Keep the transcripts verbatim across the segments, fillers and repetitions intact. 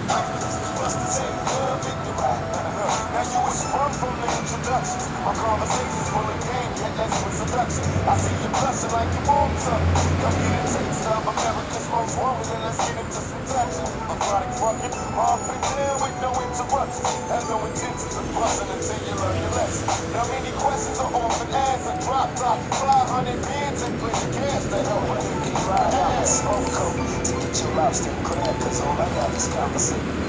Now you was sprung from the introduction. My conversations full of game, yet less with seduction. I see you blushing like you want something. Come get a taste of America's most woman, and let's get into some touching. I'm chronic fucking, up and down with no interruptions. Have no intentions of busting until you learn your lesson. Now many questions are often asked and drop top, five hundred bands and plenty cash to help with it. Keep right out and smoke coke to get your lobster and crab, cause all I got is conversation.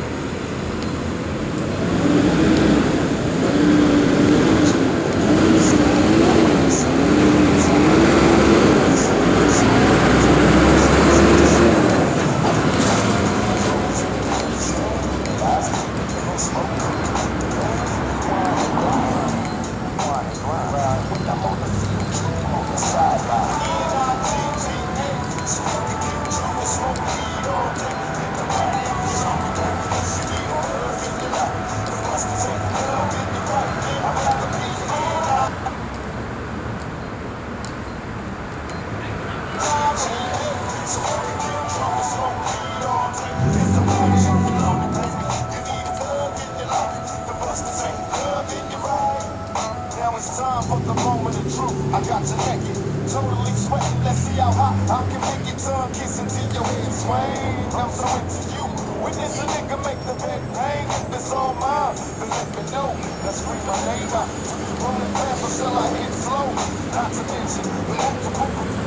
I got you naked, totally sweating. Let's see how hot I can make your tongue kiss until your head swing. I'm so into you. When this a nigga make the bed bang, if it's all mine, then let me know. Let's scream my name out. Rolling fast until I hit slow. Not to mention the multiple.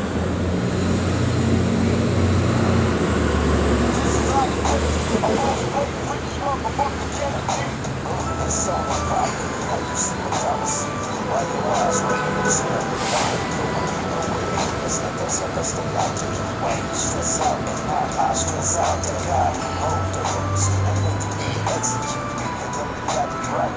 This is how you put it. I want to play freaky motherfucker Kennedy. That's so much poppin'. How you see what I was seeing. Why your eyes rolling, it's not the fire. It's not the stuff that's the logic. Why you stress out, but not I stress out. The guy hold the roots and let the beat execute. And then we got it right.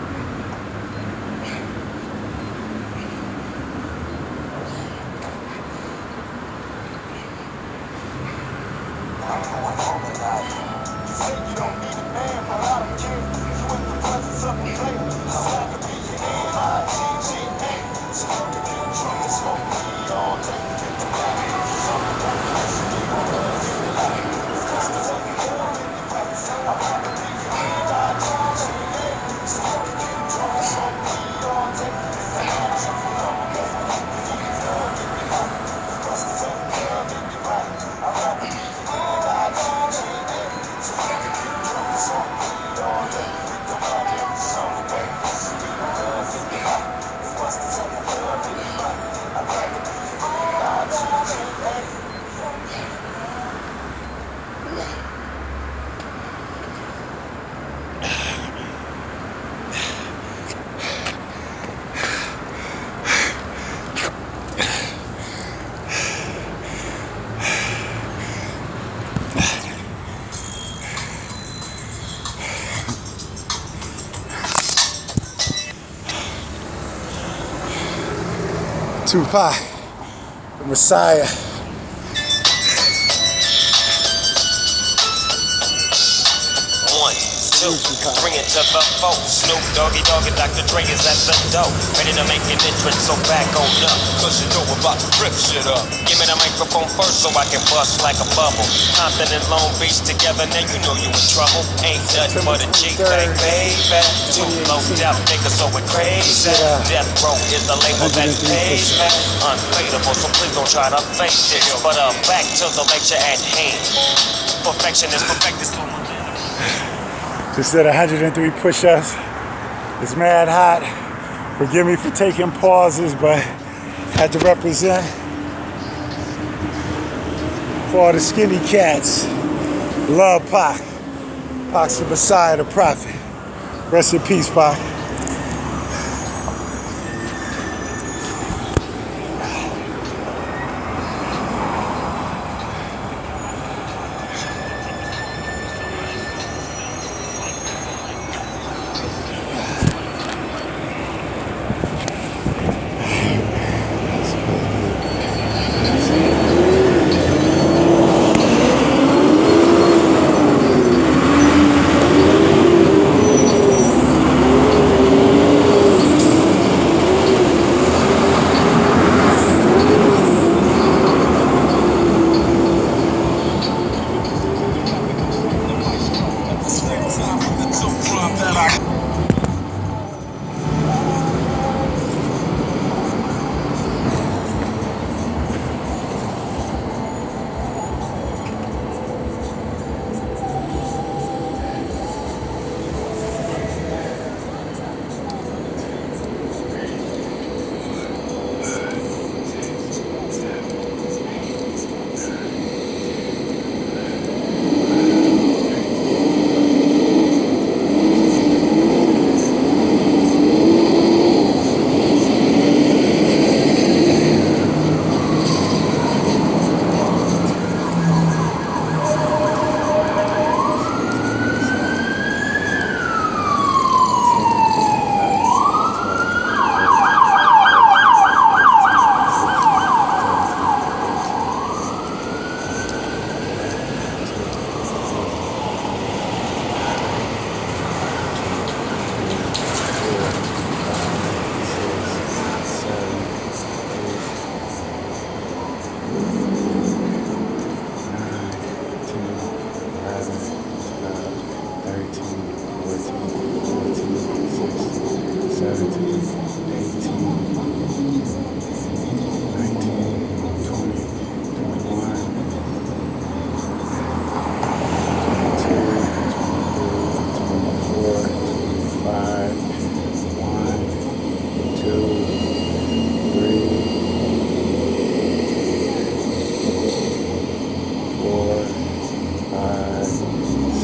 I'm going home tonight. You say you don't need a man, but I don't care. You in the presence of a player. So I can be your N I G G A. So you can get drunk and smoke weed all day. Get the back. Something like this. You gon' love your life. It's just to take care of it. I'm gonna be your N I G G A. So you can get drunk and smoke weed all day. It's the action for long day. You need to love in your life. It's just to take care of it. You're right. I'm gonna be your N I G G A. So you can get drunk and smoke weed all day. Get the back in the summer, baby. You need to love in your life. It's just to take care of it. You're right. I'm gonna be your N I G G A. Tupac, the Messiah. One, two, bring it to the foe. Snoop Doggy Dogg and Doctor Dre is at the door, ready to make an entrance, so back on up. Cause you know we're about to rip shit up. Give me the microphone first so I can bust like a bubble. Compton and Long Beach together, now you know you in trouble. Ain't nothing but a G-Bang, baby. Too low out niggas, so we're crazy. Death Row is the label that pays me. Unfadable, so please don't try to fake this. But uh, back to the lecture at hand. Perfection is perfected, so Just did one hundred three push-ups. It's mad hot. Forgive me for taking pauses, but had to represent for all the skinny cats. Love Pac. Pac's the Messiah, the prophet. Rest in peace, Pac.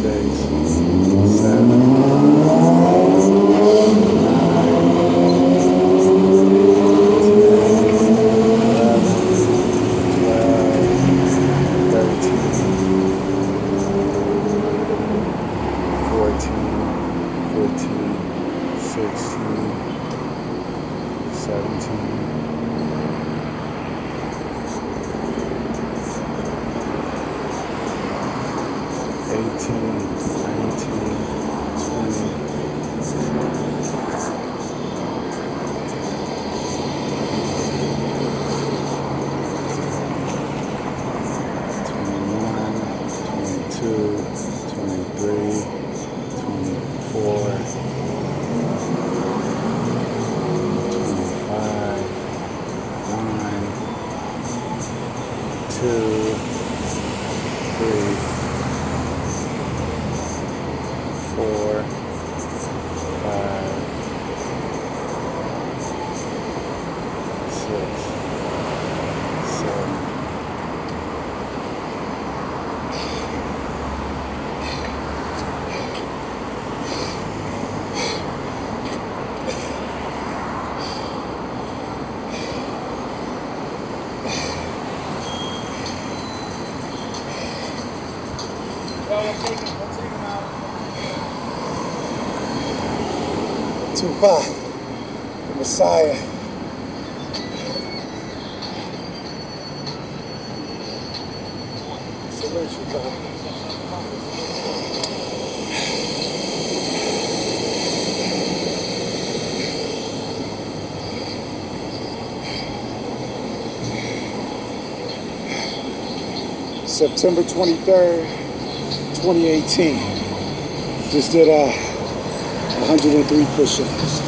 Tupac, the Messiah. Salute you, God. September twenty-third, twenty eighteen. Just did uh, one hundred three push-ups.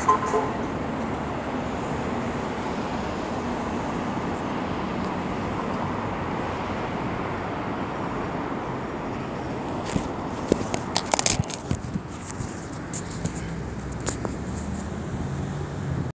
Peace.